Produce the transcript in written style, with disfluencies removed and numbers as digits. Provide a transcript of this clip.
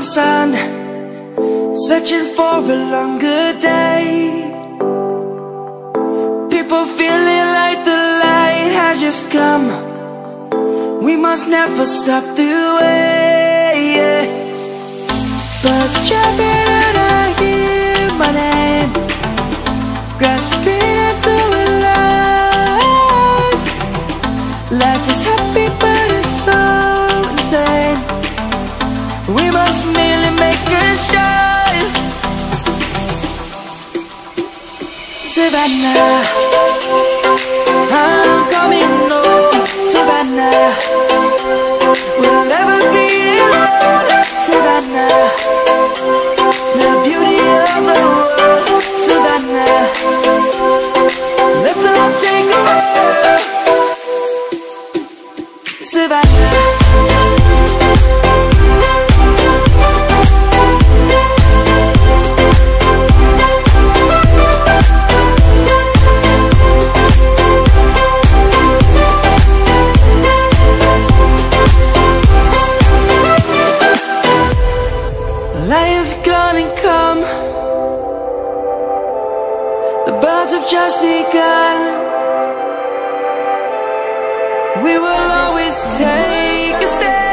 sun, searching for a longer day. People feeling like the light has just come. We must never stop the way. Birds jumping and I hear my name, grasping into a life. Life is happy but it's so insane. We must merely make a start. Savannah, I'm coming home. Savannah, we'll never be alone. Savannah, the beauty of the world. Savannah, let's all take a walk. Savannah. Light is gonna come. The birds have just begun. We will always take a stand.